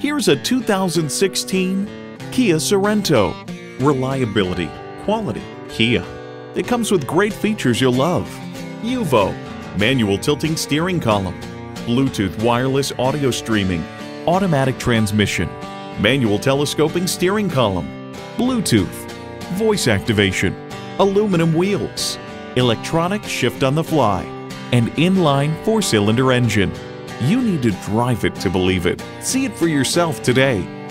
Here's a 2016 Kia Sorento. Reliability, quality, Kia. It comes with great features you'll love. UVO, manual tilting steering column, Bluetooth wireless audio streaming, automatic transmission, manual telescoping steering column, Bluetooth, voice activation, aluminum wheels, electronic shift on the fly, and inline 4-cylinder engine. You need to drive it to believe it. See it for yourself today.